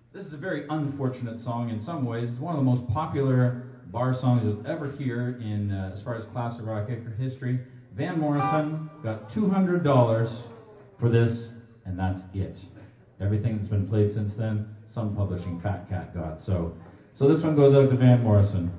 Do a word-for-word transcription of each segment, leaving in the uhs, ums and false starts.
This is a very unfortunate song in some ways. It's one of the most popular bar songs you'll ever hear in, uh, as far as classic rock history. Van Morrison got two hundred dollars for this, and that's it. Everything that's been played since then, some publishing fat cat got. So, so this one goes out to Van Morrison.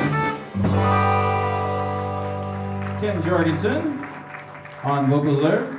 Jorgensen on vocals there.